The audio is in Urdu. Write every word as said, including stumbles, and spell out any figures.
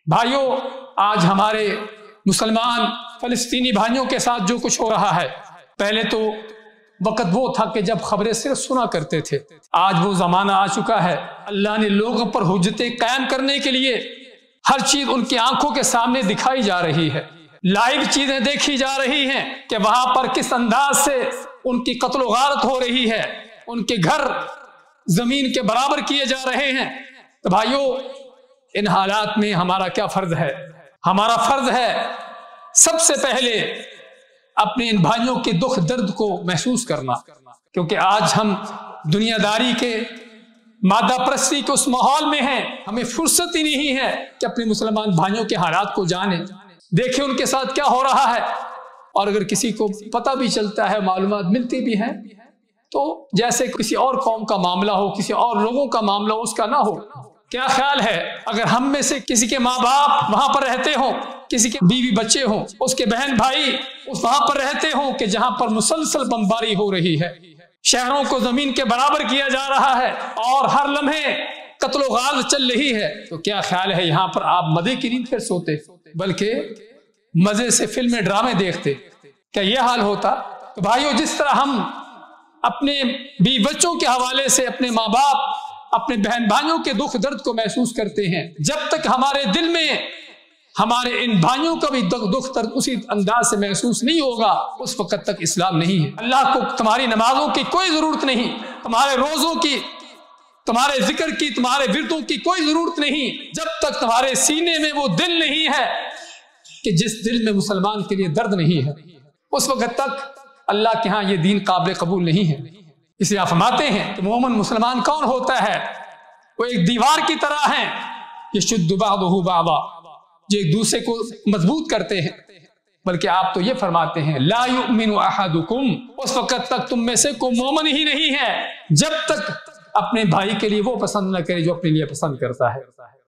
بھائیوں، آج ہمارے مسلمان فلسطینی بھائیوں کے ساتھ جو کچھ ہو رہا ہے، پہلے تو وقت وہ تھا کہ جب خبریں صرف سنا کرتے تھے، آج وہ زمانہ آ چکا ہے اللہ نے لوگوں پر حجتیں قائم کرنے کے لیے ہر چیز ان کی آنکھوں کے سامنے دکھائی جا رہی ہے، لائیو چیزیں دیکھی جا رہی ہیں کہ وہاں پر کس انداز سے ان کی قتل و غارت ہو رہی ہے، ان کے گھر زمین کے برابر کیے جا رہے ہیں۔ تو بھائیوں، ان حالات میں ہمارا کیا فرض ہے؟ ہمارا فرض ہے سب سے پہلے اپنے ان بھائیوں کے دکھ درد کو محسوس کرنا، کیونکہ آج ہم دنیا داری کے مادہ پرستی کے اس ماحول میں ہیں، ہمیں فرصت ہی نہیں ہے کہ اپنے مسلمان بھائیوں کے حالات کو جانیں، دیکھیں ان کے ساتھ کیا ہو رہا ہے، اور اگر کسی کو پتہ بھی چلتا ہے، معلومات ملتی بھی ہیں، تو جیسے کسی اور قوم کا معاملہ ہو، کسی اور لوگوں کا معاملہ ہو، اس کا نہ ہو۔ کیا خیال ہے اگر ہم میں سے کسی کے ماں باپ وہاں پر رہتے ہوں، کسی کے بیوی بچے ہوں، اس کے بہن بھائی اس وہاں پر رہتے ہوں کہ جہاں پر مسلسل بمباری ہو رہی ہے، شہروں کو زمین کے برابر کیا جا رہا ہے اور ہر لمحے قتل و غارت چل رہی ہے، تو کیا خیال ہے یہاں پر آپ مزے کی نیند پھر سوتے بلکہ مزے سے فلمیں ڈرامے دیکھتے؟ کیا یہ حال ہوتا؟ تو بھائیوں، جس طرح ہم اپنے بیوی بچوں کے حوالے سے اپنے ماں باپ، اپنے بہن بھائیوں کے دکھ درد کو محسوس کرتے ہیں، جب تک ہمارے دل میں ہمارے ان بھائیوں کا بھی دکھ درد اسی انداز سے محسوس نہیں ہوگا، اس وقت تک اسلام نہیں ہے۔ اللہ کو تمہاری نمازوں کی کوئی ضرورت نہیں، تمہارے روزوں کی، تمہارے ذکر کی، تمہارے وردوں کی کوئی ضرورت نہیں، جب تک تمہارے سینے میں وہ دل نہیں ہے کہ جس دل میں مسلمان کے لیے درد نہیں ہے، اس وقت تک اللہ کے ہاں یہ دین قابل قبول نہیں ہے۔ اس لیے آپ فرماتے ہیں کہ مومن مسلمان کون ہوتا ہے؟ وہ ایک دیوار کی طرح ہیں، یشد بعضہ بعضا، جو ایک دوسرے کو مضبوط کرتے ہیں۔ بلکہ آپ تو یہ فرماتے ہیں لا یؤمن احدکم، اس وقت تک تم میں سے کوئی مومن ہی نہیں ہے جب تک اپنے بھائی کے لیے وہ پسند نہ کرے جو اپنے لیے پسند کرتا ہے۔